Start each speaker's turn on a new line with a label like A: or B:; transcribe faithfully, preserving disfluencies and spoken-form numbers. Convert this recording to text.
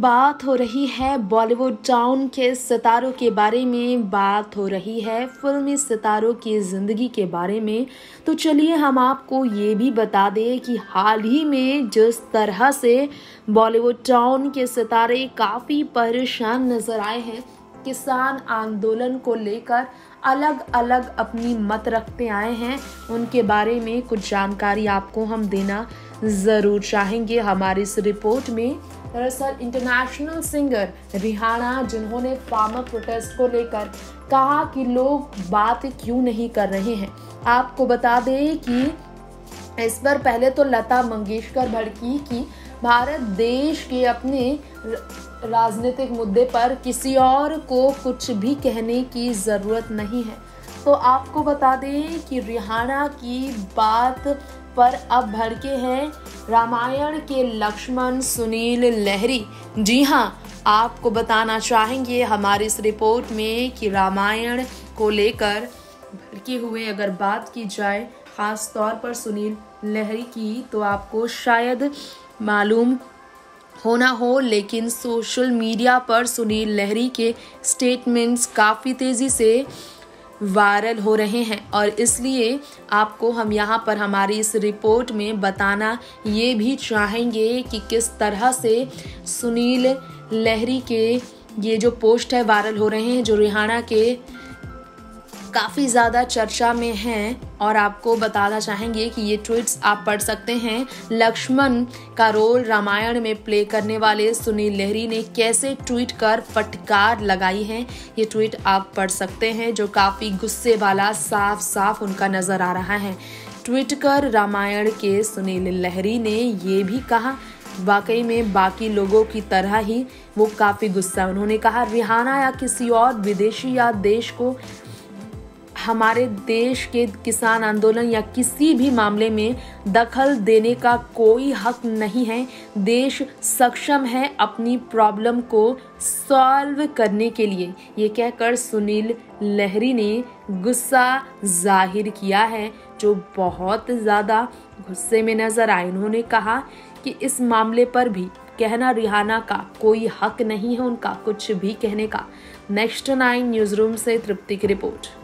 A: बात हो रही है बॉलीवुड टाउन के सितारों के बारे में, बात हो रही है फिल्मी सितारों की ज़िंदगी के बारे में। तो चलिए हम आपको ये भी बता दें कि हाल ही में जिस तरह से बॉलीवुड टाउन के सितारे काफ़ी परेशान नजर आए हैं, किसान आंदोलन को लेकर अलग अलग अपनी मत रखते आए हैं, उनके बारे में कुछ जानकारी आपको हम देना ज़रूर चाहेंगे हमारी इस रिपोर्ट में। दरअसल इंटरनेशनल सिंगर रिहाना, जिन्होंने फार्मर प्रोटेस्ट को लेकर कहा कि लोग बात क्यों नहीं कर रहे हैं। आपको बता दें कि इस पर पहले तो लता मंगेशकर भड़की कि भारत देश के अपने राजनीतिक मुद्दे पर किसी और को कुछ भी कहने की ज़रूरत नहीं है। तो आपको बता दें कि रिहाना की बात पर अब भड़के हैं रामायण के लक्ष्मण सुनील लहरी। जी हाँ, आपको बताना चाहेंगे हमारी इस रिपोर्ट में कि रामायण को लेकर भड़के हुए अगर बात की जाए खास तौर पर सुनील लहरी की, तो आपको शायद मालूम होना हो, लेकिन सोशल मीडिया पर सुनील लहरी के स्टेटमेंट्स काफ़ी तेज़ी से वायरल हो रहे हैं और इसलिए आपको हम यहाँ पर हमारी इस रिपोर्ट में बताना ये भी चाहेंगे कि किस तरह से सुनील लहरी के ये जो पोस्ट है वायरल हो रहे हैं, जो रिहाना के काफ़ी ज़्यादा चर्चा में हैं। और आपको बताना चाहेंगे कि ये ट्वीट्स आप पढ़ सकते हैं। लक्ष्मण का रोल रामायण में प्ले करने वाले सुनील लहरी ने कैसे ट्वीट कर फटकार लगाई है, ये ट्वीट आप पढ़ सकते हैं, जो काफ़ी गुस्से वाला साफ साफ उनका नज़र आ रहा है। ट्वीट कर रामायण के सुनील लहरी ने ये भी कहा, वाकई में बाकी लोगों की तरह ही वो काफ़ी गुस्सा। उन्होंने कहा, रिहाना या किसी और विदेशी या देश को हमारे देश के किसान आंदोलन या किसी भी मामले में दखल देने का कोई हक नहीं है। देश सक्षम है अपनी प्रॉब्लम को सॉल्व करने के लिए, ये कहकर सुनील लहरी ने गुस्सा जाहिर किया है, जो बहुत ज़्यादा गुस्से में नजर आए। उन्होंने कहा कि इस मामले पर भी कहना रिहाना का कोई हक नहीं है उनका कुछ भी कहने का। नेक्स्ट नाइन न्यूज़ रूम से तृप्ति की रिपोर्ट।